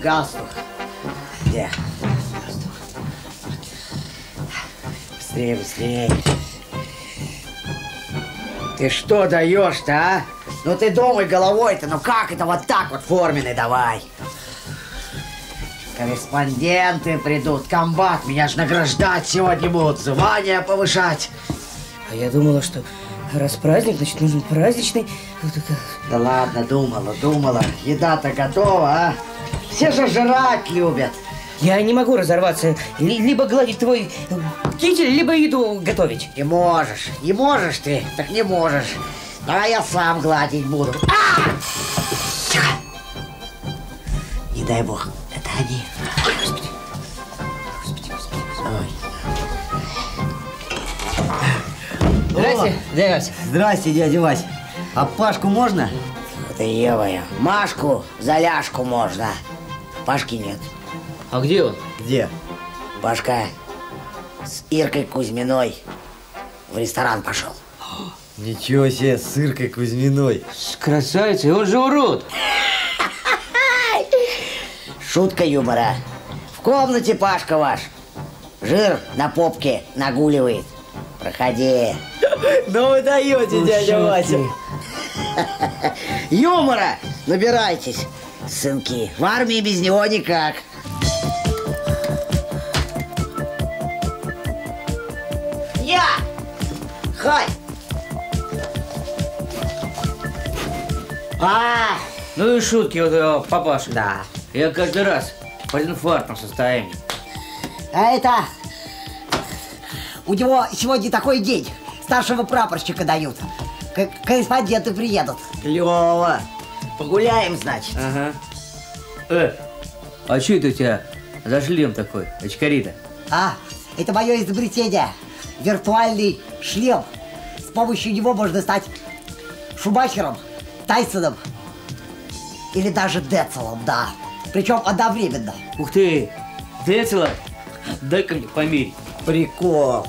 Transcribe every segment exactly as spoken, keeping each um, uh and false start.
галстук. Где? Быстрее, быстрее. Ты что даешь-то, а? Ну ты думай головой-то, ну как это вот так вот форменный давай? Корреспонденты придут, комбат, меня же награждать сегодня будут, звания повышать. А я думала, что раз праздник, значит нужен праздничный. Да ладно, думала, думала. Еда-то готова, а? Все же жрать любят. Я не могу разорваться. Либо гладить твой китель, либо еду готовить. Не можешь, не можешь ты, так не можешь. А я сам гладить буду. А! Тихо. Не дай бог, это они. Ой, Господи. Господи, Господи, Господи. Здрасте, дядя Вася. Здрасте, дядя Вася. А Пашку можно? Да ё-моё. Машку за ляжку можно. Пашки нет. А где он? Где? Пашка с Иркой Кузьминой в ресторан пошел. Ничего себе, с Иркой Кузьминой. С красавицей, он же урод. Шутка юмора. В комнате Пашка ваш. Жир на попке нагуливает. Проходи. Ну вы даете, дядя Вася. Юмора набирайтесь, сынки. В армии без него никак. Я! Хай! А! Ну и шутки вот этого папаши. Да. Я каждый раз в инфарктном состоянии. А это... У него сегодня такой день. Старшего прапорщика дают. К корреспонденты приедут. Клево. Погуляем, значит. Ага. Э, а что это у тебя за шлем такой, очкарита? А, это мое изобретение. Виртуальный шлем. С помощью него можно стать Шумахером, Тайсоном или даже Децелом, да. Причем одновременно. Ух ты, Децела, дай-ка мне померить. Прикол.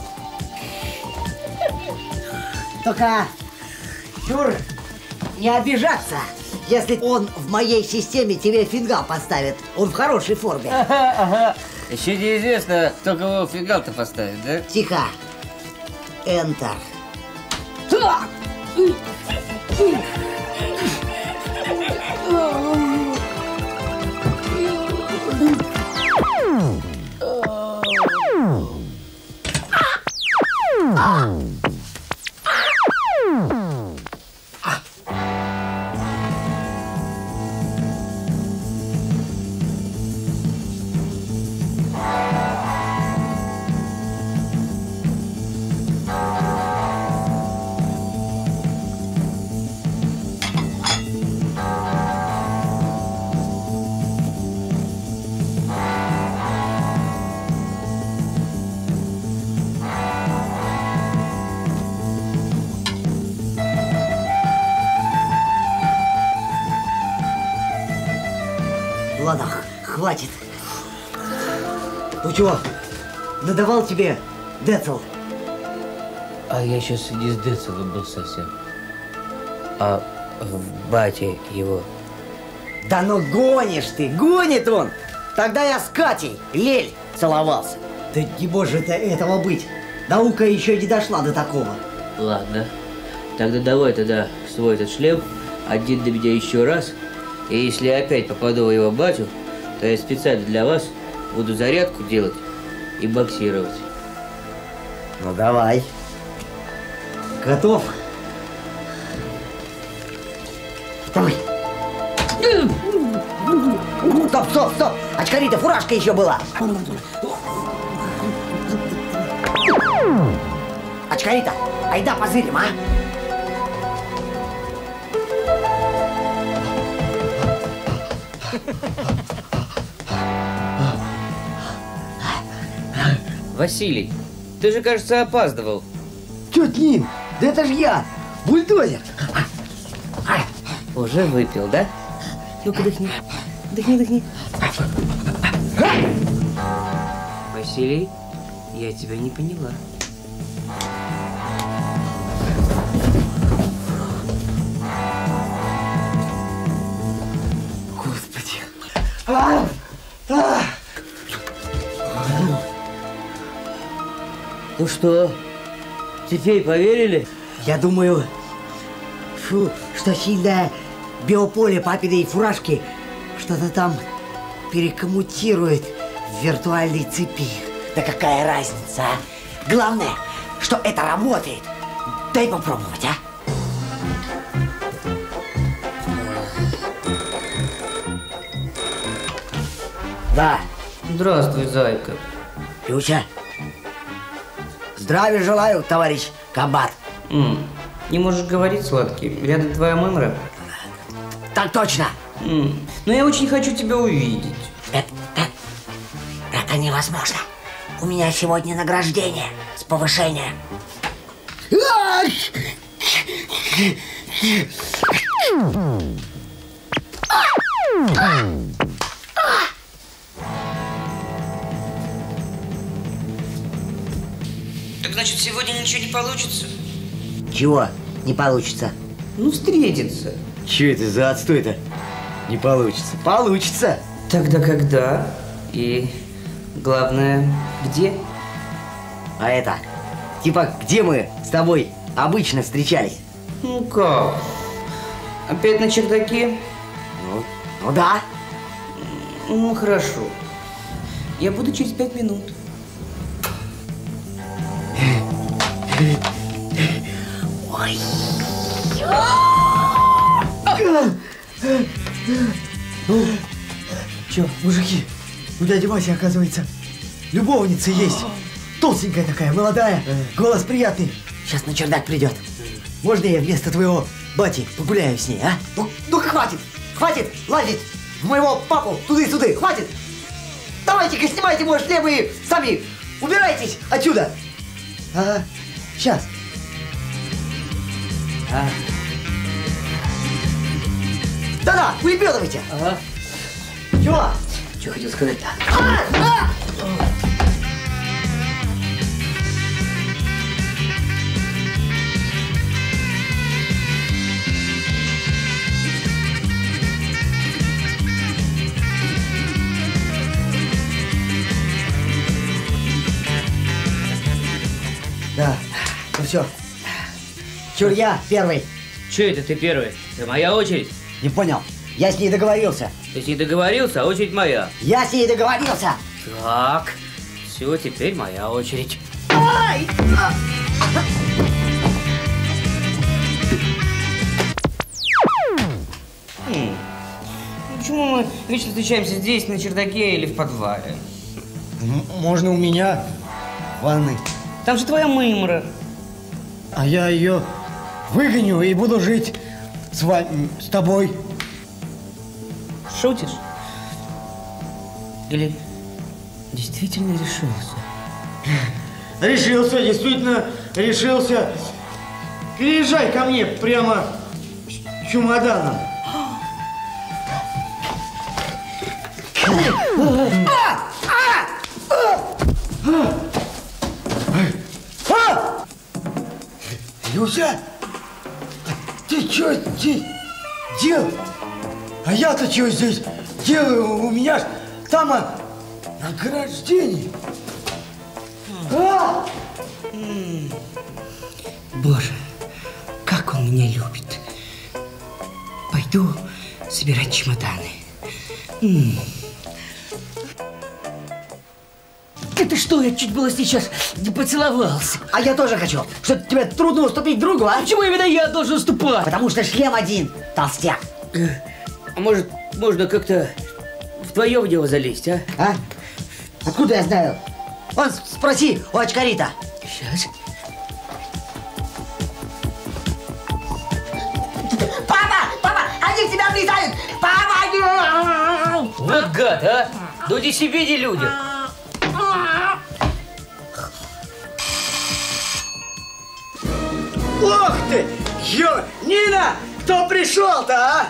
Только, Чур, не обижаться, если он в моей системе тебе фингал поставит. Он в хорошей форме. Ага, ага. Еще неизвестно, кто кого фингал-то поставит, да? Тихо. Enter. Ладно, хватит. Ну чего, надавал тебе Децл? А я сейчас не с Децелом был совсем. А в бате его. Да ну гонишь ты, гонит он! Тогда я с Катей, Лель, целовался. Да не может этого быть. Наука еще не дошла до такого. Ладно. Тогда давай тогда свой этот шлем, один до меня еще раз. И если я опять попаду в его батю, то я специально для вас буду зарядку делать и боксировать. Ну давай. Готов? Давай. Стоп, стоп, стоп! Очкарита, фуражка еще была. Очкарита, айда позырим, а? Василий, ты же, кажется, опаздывал. Чё с ним? Да это ж я, бульдозер. Уже выпил, да? Ну-ка, дыхни. Дыхни, дыхни. Василий, я тебя не поняла. Господи. А! А! Ну что, теперь поверили? Я думаю, фу, что сильное биополе папиной фуражки что-то там перекоммутирует в виртуальной цепи. Да какая разница, а? Главное, что это работает. Дай попробовать, а? Да. Здравствуй, зайка. Люся. Здравия желаю, товарищ комбат. М, Не можешь говорить, сладкий? Рядом твоя мымра? Так точно. М, Но я очень хочу тебя увидеть. Это, это, это невозможно. У меня сегодня награждение с повышением. Так значит, сегодня ничего не получится? Чего не получится? Ну, встретиться. Че это за отстой-то? Не получится. Получится. Тогда когда? И главное, где? А это, типа, где мы с тобой обычно встречались? Ну как? Опять на чердаке? Ну, ну да. Ну, хорошо. Я буду через пять минут. Ой. Ну, че, мужики, у дяди Васи, оказывается, любовница есть. Толстенькая такая, молодая, голос приятный. Сейчас на чердак придет. Можно я вместо твоего бати погуляю с ней, а? Ну, ну-ка хватит, хватит лазить в моего папу туды-сюды, хватит. Давайте-ка снимайте мой шлем и сами убирайтесь отсюда. Ага, сейчас. А, Да-да, выебедывайте. ага. Чего? Что хотел сказать-то? А! А! Да, ну все. Чур я первый. Че это ты первый? Это моя очередь. Не понял. Я с ней договорился. Ты с ней договорился, а очередь моя. Я с ней договорился. Так, все, теперь моя очередь. Ай! А! Хм. Почему мы вечно встречаемся здесь, на чердаке или в подвале? Можно у меня в ванной. Там же твоя мымра. А я ее выгоню и буду жить с вами, с тобой. Шутишь? Или действительно решился? Решился, действительно решился. Переезжай ко мне прямо с чемоданом. Люся, ты что здесь делаешь? А я-то что здесь делаю? У меня ж там а, награждение. А! Боже, как он меня любит. Пойду собирать чемоданы. М. Это что, я чуть было сейчас не поцеловался. А я тоже хочу. Что тебе трудно уступить другу, а? Почему именно я должен уступать? Потому что шлем один, толстяк. А может, можно как-то в твое дело залезть, а? А? Откуда я знаю? Вон, спроси у очкарита. Сейчас. Папа! Папа! Они в тебя влезают! Папа! Вот гад, а! Дуди себе, не людям. Ох ты! Ё, Нина! Кто пришел-то, а?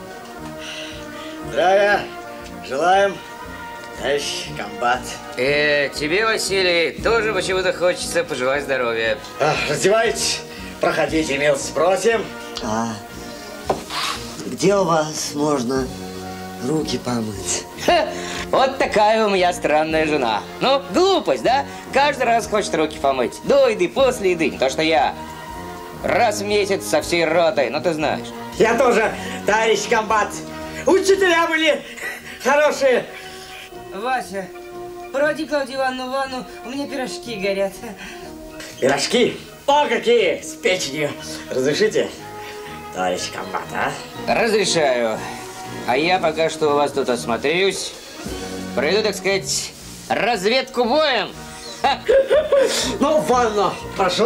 Здравия! Желаем, товарищ комбат. Э, тебе, Василий, тоже почему-то хочется пожелать здоровья. А, раздевайтесь, проходите, милости просим. А где у вас можно руки помыть. Ха, вот такая у меня странная жена. Ну, глупость, да? Каждый раз хочет руки помыть. До еды, после еды. Не то, что я. Раз в месяц со всей ротой, ну ты знаешь. Я тоже, товарищ комбат. Учителя были хорошие. Вася, проводи Клавдию Ивановну в ванну, у меня пирожки горят. Пирожки? О, какие! С печенью. Разрешите, товарищ комбат, а? Разрешаю. А я пока что у вас тут осмотрюсь. Пройду, так сказать, разведку боем. Ха. Ну, в ванну, прошу.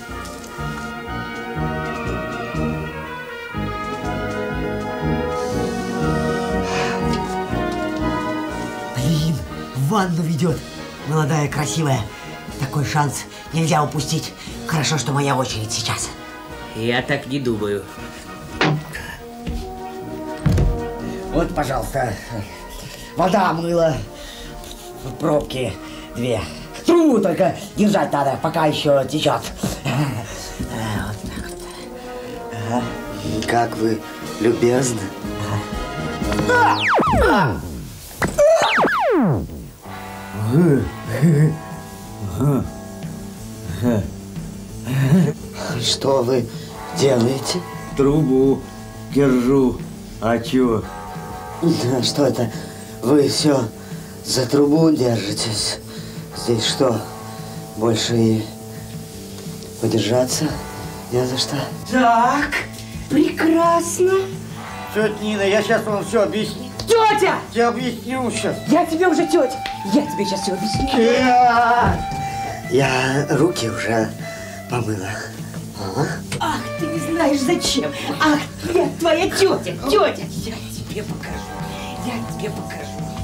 Блин, в ванну ведет. Молодая, красивая. Такой шанс нельзя упустить. Хорошо, что моя очередь сейчас. Я так не думаю. Вот, пожалуйста, вода, мыло, пробки две. Трубу только держать надо, пока еще течет. Вот так вот. Ага. Как вы любезны. Что вы делаете? Трубу держу. А чё? Да, что это? Вы все за трубу держитесь? Здесь что, больше и подержаться не за что? Так, прекрасно. Тетя Нина, я сейчас вам все объясню. Тетя! Я объясню сейчас. Я тебе уже тетя. Я тебе сейчас все объясню. Я руки уже помыла. Ага. Ах, ты не знаешь зачем. Ах, я твоя тетя. Тетя, я тебе покажу. Я тебе покажу.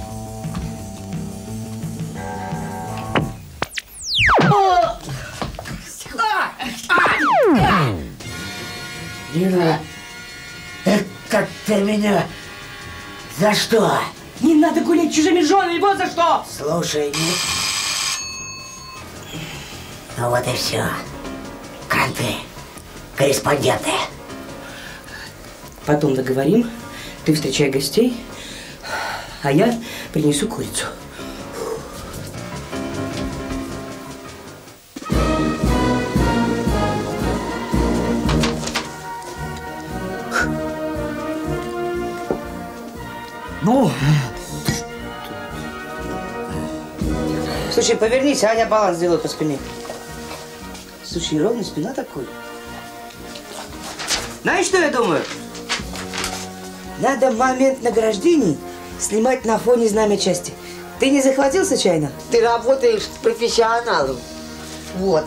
Нина, это ты меня за что? Не надо гулять с чужими женами, вот за что! Слушай, не... Ну вот и все. Кранты, корреспонденты. Потом договорим. Ты встречай гостей, а я принесу курицу. Ну, Слушай, повернись, Аня баланс сделает по спине. Слушай, ровно спина такой. Знаешь, что я думаю? Надо момент награждений снимать на фоне знамя части. Ты не захватил случайно? ты работаешь с профессионалом. Вот.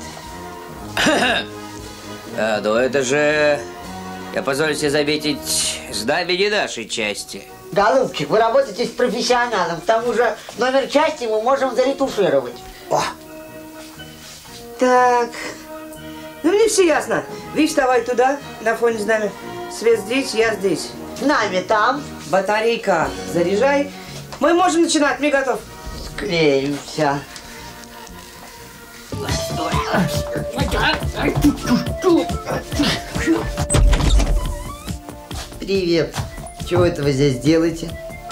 А, ну это же, я позволю себе заметить, знамя не нашей части. Голубчик, вы работаете с профессионалом. К тому же номер части мы можем заретушировать. О, Так. Ну, мне все ясно. Вы вставай туда, на фоне знамя. Свет здесь, я здесь. нами там. Батарейка заряжай. Мы можем начинать, мне готов. Склеимся. Привет. Чего это вы здесь делаете?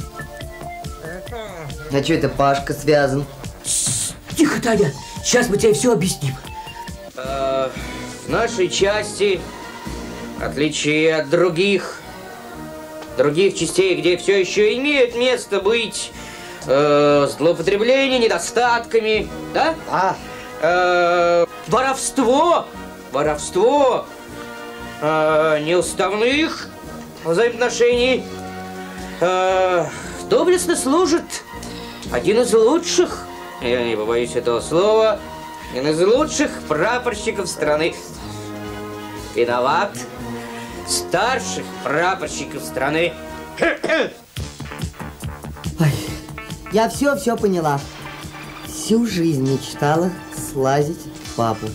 А что это Пашка связан? Тихо, Таня. Сейчас мы тебе все объясним. А, в нашей части, в отличие от других, других частей, где все еще имеет место быть э, злоупотребление недостатками, да? А, Э, воровство, воровство э, неуставных взаимоотношений э, доблестно служит один из лучших, я не побоюсь этого слова, один из лучших прапорщиков страны. Виноват. Старших прапорщиков страны. Ой, я все-все поняла. Всю жизнь мечтала слазить в папу.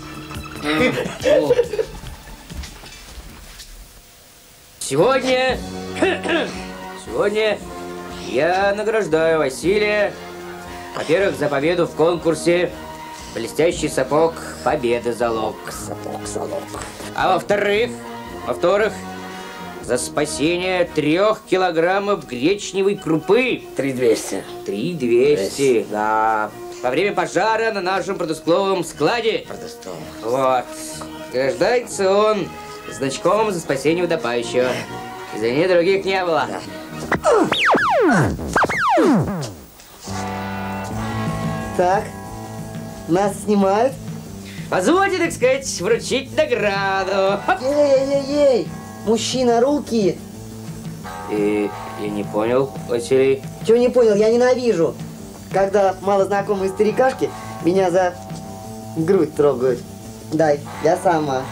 Сегодня, сегодня я награждаю Василия, во-первых, за победу в конкурсе «Блестящий сапог, победа залог». Сапог, залог. А во-вторых, во-вторых, за спасение трех килограммов гречневой крупы. Три двести. Три двести, да. Во время пожара на нашем продуктовом складе. Продуктовом. Вот. Награждается он значком за спасение утопающего. Извини, других не было. Так, нас снимают. Позвольте, так сказать, вручить награду. Ей-ей-ей, мужчина, руки. И я не понял, Василий. Чего не понял, я ненавижу, когда малознакомые старикашки меня за грудь трогают. Дай, я сама.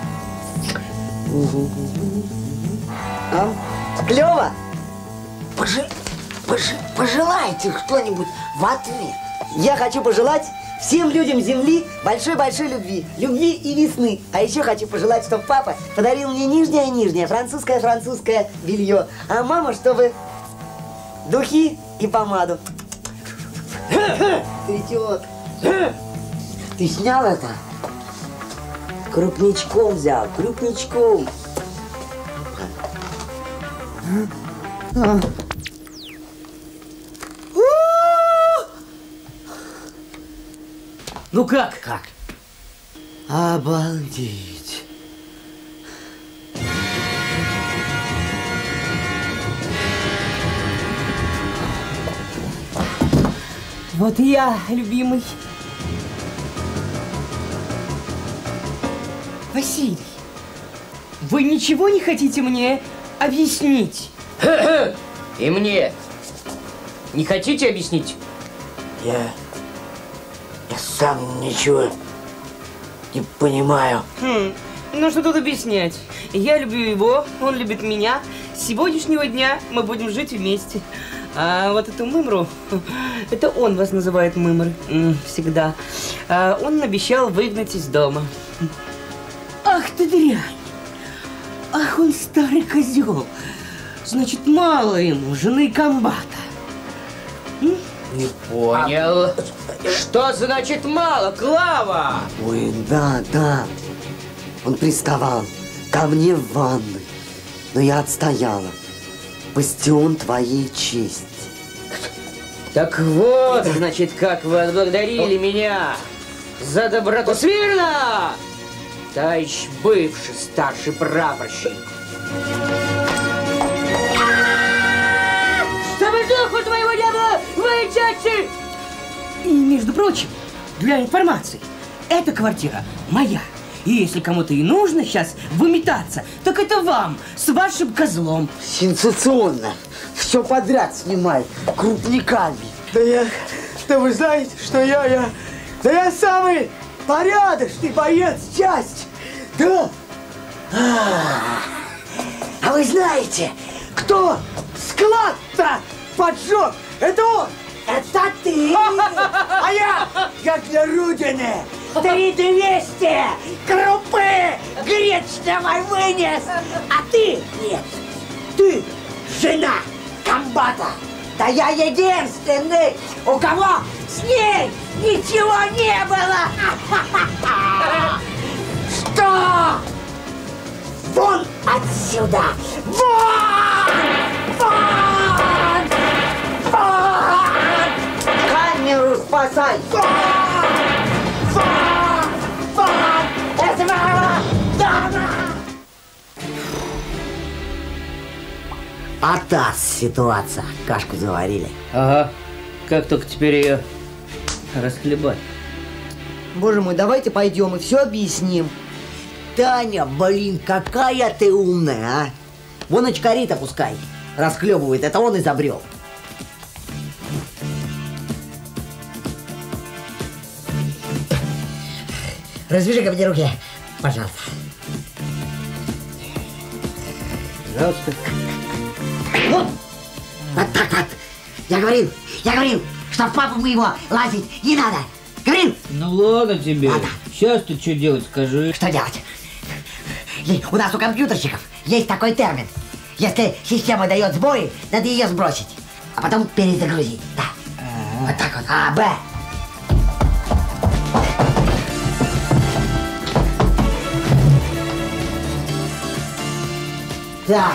А? Клево? Пожи... Пожи... Пожелайте что-нибудь в ответ. Я хочу пожелать всем людям Земли большой-большой любви. Любви и весны. А еще хочу пожелать, чтобы папа подарил мне нижнее-нижнее французское-французское белье. А мама, чтобы духи и помаду. Цветет. Ты снял это? Крупничком взял, крупничком. Ну как? Как? Обалдеть. Вот и я, любимый. Василий, вы ничего не хотите мне объяснить? И мне. Не хотите объяснить? Я... Я сам ничего не понимаю. Хм, ну что тут объяснять? Я люблю его, он любит меня. С сегодняшнего дня мы будем жить вместе. А вот эту мымру, это он вас называет мымрой, всегда. А он обещал выгнать из дома. Ах ты дрянь! Ах, он старый козел! Значит, мало ему жены комбата. Не понял. Что значит мало, Клава? Ой, да, да. Он приставал ко мне в ванной, но я отстояла. Бастион твоей чести. Так вот, значит, как вы отблагодарили меня за доброту. Смирно! Товарищ бывший старший прапорщик. Чтобы духу твоего не было в моей части! И, между прочим, для информации, эта квартира моя. И если кому-то и нужно сейчас выметаться, так это вам с вашим козлом. Сенсационно. Все подряд снимай крупниками. Да я... Да вы знаете, что я... я... Да я самый порядочный боец части. Да. А вы знаете, Кто склад-то поджег? Это он. это ты. А я, как для Рудины, три двести крупы гречневой вынес. А ты нет. Ты жена комбата. Да я единственный, у кого с ней ничего не было. Что? Вон отсюда! Вон! Вон! Вон! Камеру спасай! Вон! Вон! Вон! Из моего дома! А та ситуация. Кашку заварили. Ага. Как только теперь ее расхлебать? Боже мой, давайте пойдем и все объясним. Таня, блин, какая ты умная, а? Вон очкари-то пускай расхлебывает, это он изобрел. Развяжи-ка мне руки, пожалуйста. Пожалуйста. Вот, вот так вот. Я говорил, я говорил, что в папу моего лазить не надо. Говорил? Ну ладно тебе. Ладно. Сейчас ты что делать, скажи. Что делать? И у нас у компьютерщиков есть такой термин. Если система дает сбои, надо ее сбросить, а потом перезагрузить. Да. А-а-а. Вот так вот. А, Б. Так.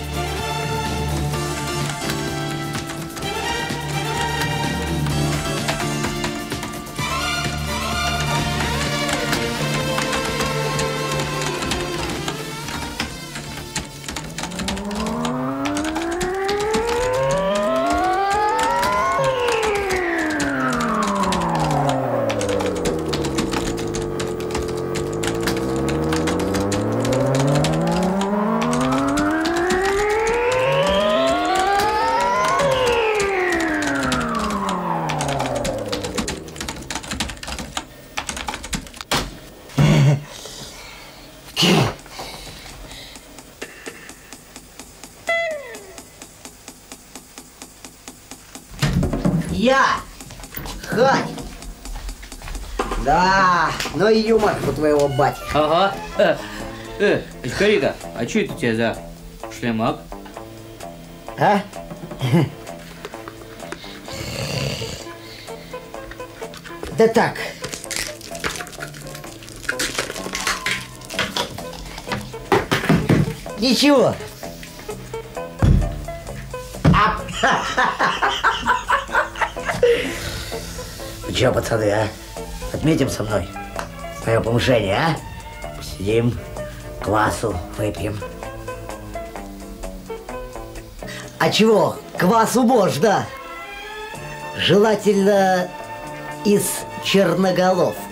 Я, Хань. Да, ну и юмор у твоего батьки. Ага. Э, э, Карика, а что это у тебя за шлемак? А? Да так. Ничего. А. Ну чё, пацаны, а? Отметим со мной мое повышение, а? Посидим, квасу выпьем. А чего? Квасу можно. Желательно из черноголовки.